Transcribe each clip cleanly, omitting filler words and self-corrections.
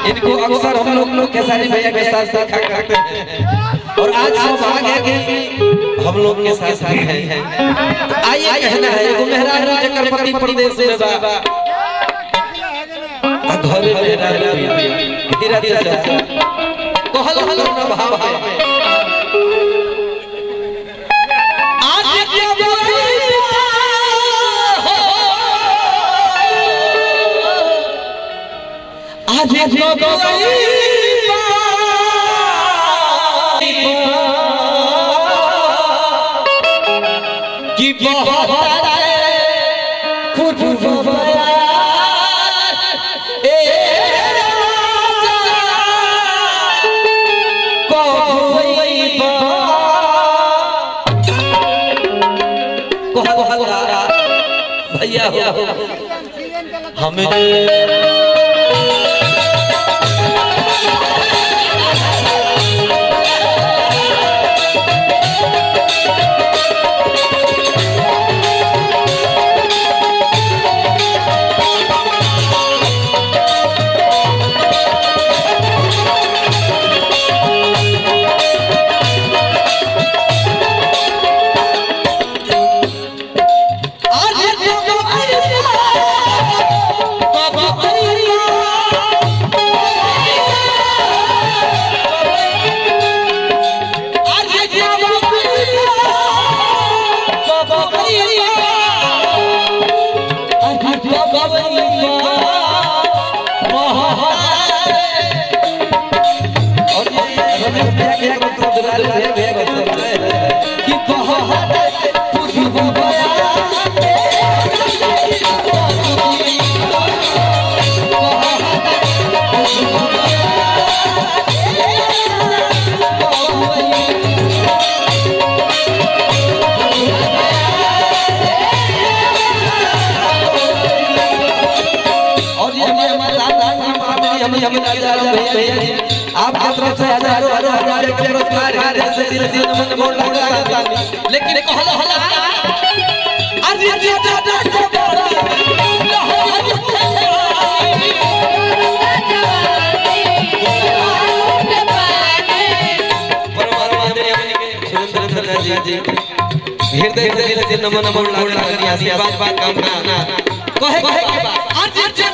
इनको अक्सर हम लोग खेसारी भैया के साथ देखा करते हैं और आज सौभाग्य है कि हम लोग के साथ हैं। आइए कहना है एगो मेहरारू जकर पति प्रदेश में बा घर में मेहरारू हीरा चाचा कहल हल न भाव है आज के आज की बहुत भैया हमें आपके तरफ से हजारों हजार के पुरस्कार है से दिल से नमन बोल लगा लेकिन कहला हला आज ये दादा हृदय से दिल से नमन बोल लगा आशीर्वाद बात कामना कहे के बात आज ये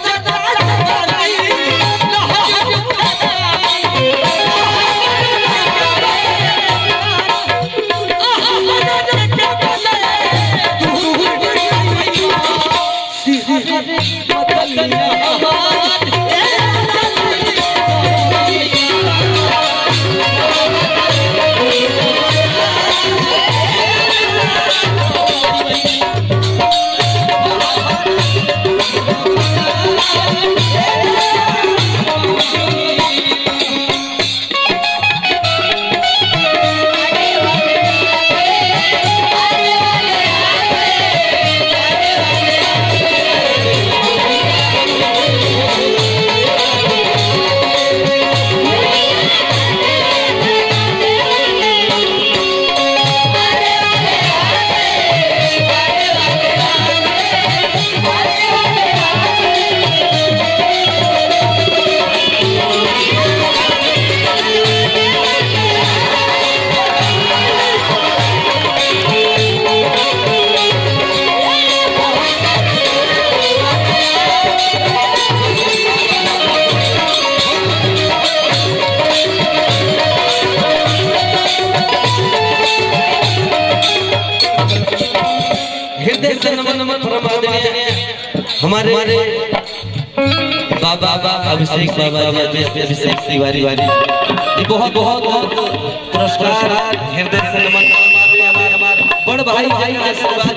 हमारे बाबा अभिषेक अभिषेक तिवारी ये बहुत बहुत पुरस्कार हृदय से नमन बड़ भाई आशीर्वाद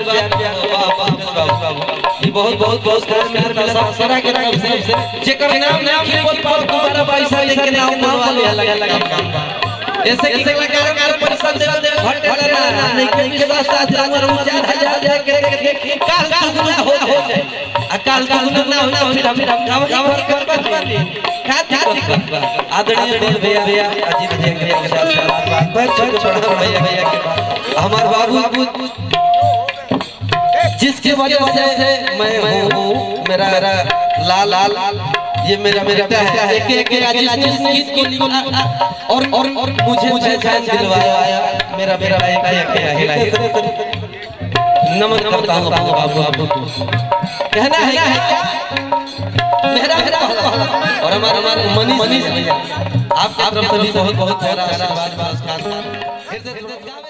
ये बहुत बहुत पुरस्कार मेरे सारा के तरफ से जेकर नाम बोल पर तुम्हारा पैसा लेके नाम लगा काम ऐसे कि कलाकार परिषद घट करना नहीं के साथ जानवर 4000 के काल दुगना हो जाए अकाल दुगना ना हो फिर हम गांव कर दी का आदरणीय भैया अजीत भैया के साथ पर छोटा भैया के हमारे बाबू जिसकी वजह से मैं हूँ मेरा लाल ये मेरा बेटा है एक जिसने गीत को और मुझे जान दिलवाया मेरा बेटा है नमन करता हूँ बाबू कहना है मेरा और हमारे मनीष आपके तरफ से भी बहुत बहुत आशीर्वाद